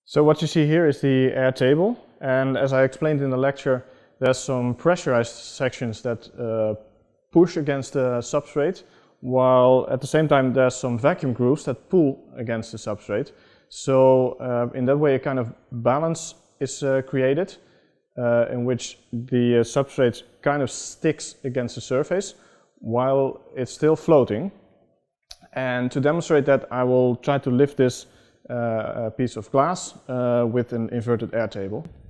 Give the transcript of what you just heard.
So what you see here is the air table, and as I explained in the lecture, there's some pressurized sections that push against the substrate, while at the same time there's some vacuum grooves that pull against the substrate. So in that way a kind of balance is created in which the substrate kind of sticks against the surface while it's still floating. And to demonstrate that, I will try to lift this piece of glass with an inverted air table.